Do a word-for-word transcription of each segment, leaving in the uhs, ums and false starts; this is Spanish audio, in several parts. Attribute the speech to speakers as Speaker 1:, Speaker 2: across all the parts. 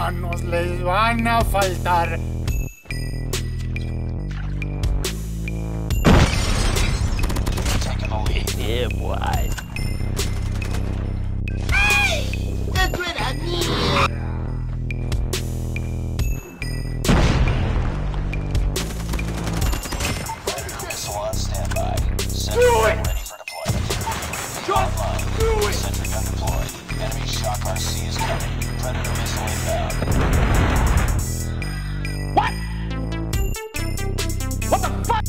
Speaker 1: manos les van a faltar.
Speaker 2: Yeah, boy.
Speaker 3: ¡Eso era mío!
Speaker 4: Missile on standby. Sentry
Speaker 1: Do
Speaker 4: gun
Speaker 1: it!
Speaker 4: ready for deployment.
Speaker 1: Just
Speaker 4: Online.
Speaker 1: do it!
Speaker 4: Sentry gun deployed. Enemy shock R C is coming. Predator missile inbound.
Speaker 1: What? What the fuck?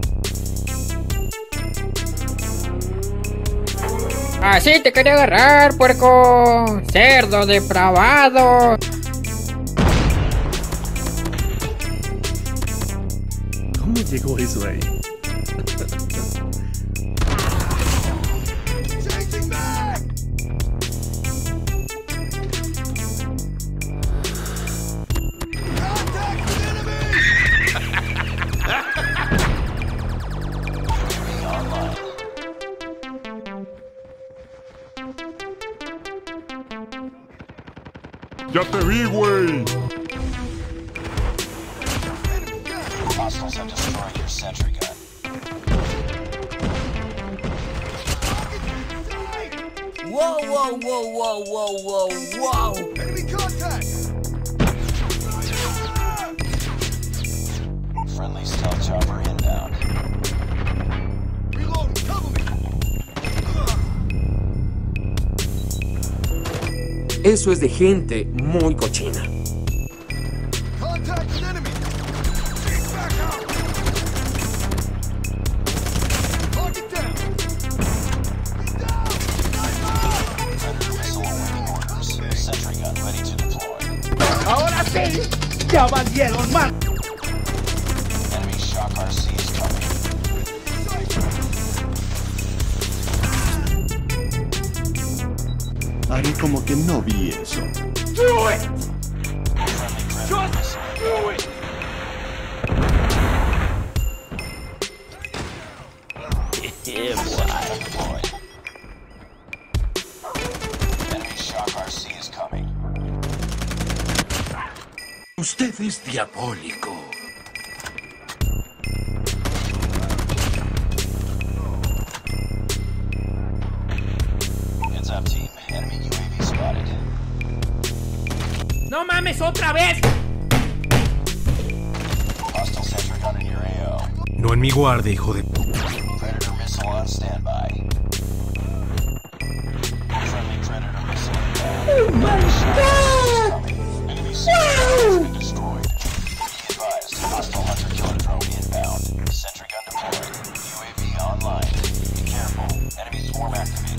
Speaker 5: Así te quería agarrar, puerco. Cerdo depravado.
Speaker 6: ¿Cómo llegó eso ahí?
Speaker 7: ¡Ya te vi, güey!
Speaker 4: Hostiles have destroyed your sentry gun.
Speaker 3: ¡Wow, wow, wow, wow, wow, wow, wow! ¡Enemy contact!
Speaker 4: Friendly stealth chopper inbound.
Speaker 3: Reloading, cover me!
Speaker 8: Eso es de gente muy cochina.
Speaker 3: Contact an enemy! Back out! Target down! He's down!
Speaker 4: Predator missile awaiting orders. Sentry gun ready to deploy.
Speaker 1: Ahora sí, ya valieron más.
Speaker 4: Enemy shock R C is coming.
Speaker 6: Haré como que no vi eso.
Speaker 1: Do it!
Speaker 4: Friendly predator missile
Speaker 1: Do it!
Speaker 2: Yeah, boy.
Speaker 4: deployed. Enemy shock R C is coming.
Speaker 8: Usted es diabólico.
Speaker 4: Heads up, team. Enemy U A V spotted.
Speaker 5: No mames, otra vez.
Speaker 4: Hostile sentry gun in your A O.
Speaker 9: No en mi guardia, hijo de p.
Speaker 4: Predator missile on standby. Friendly predator missile inbound. Oh my god! Enemy sentry gun has been destroyed. Be advised, hostile hunter killer drone inbound. Sentry gun deployed. U A V online. Be careful. Enemy swarm activated.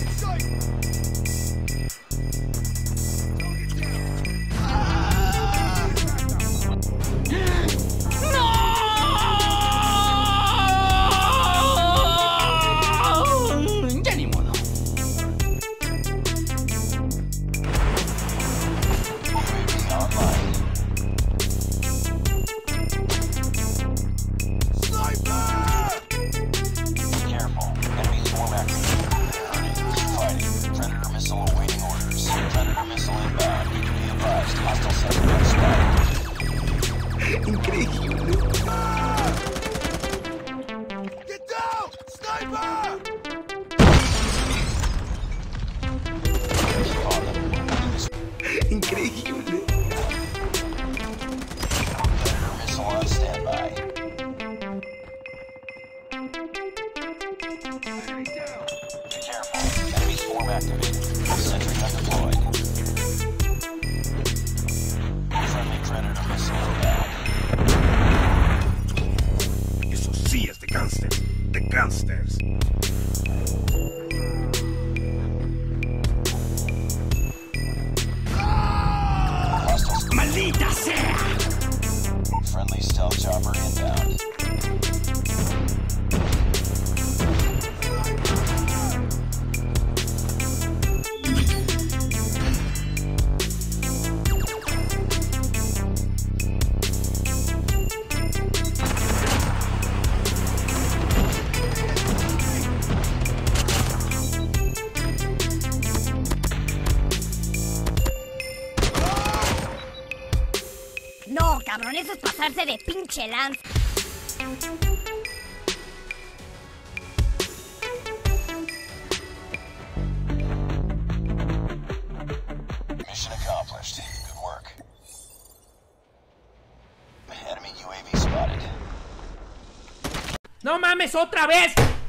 Speaker 5: Ya ni modo.
Speaker 4: U A V online. Be careful. Enemy swarm activated. Keep fighting. Predator missile awaiting orders. Predator missile inbound. Be advised, hostile sentry gun spotted.
Speaker 8: Increíble.
Speaker 3: Get down! Sniper!
Speaker 4: Keep on them.
Speaker 8: Increíble.
Speaker 4: Predator missile on standby. Be careful. Enemy swarm activated. Sentry gun deployed. Friendly predator missile inbound.
Speaker 6: Eso sí es de gangsters. De gangsters.
Speaker 4: Hostiles.
Speaker 5: ¡Maldita sea!
Speaker 4: Friendly stealth chopper inbound.
Speaker 10: cabrón, eso es pasarse de pinche lanza.
Speaker 4: Mission accomplished. Good work. Enemy U A V spotted.
Speaker 5: ¡No mames, otra vez!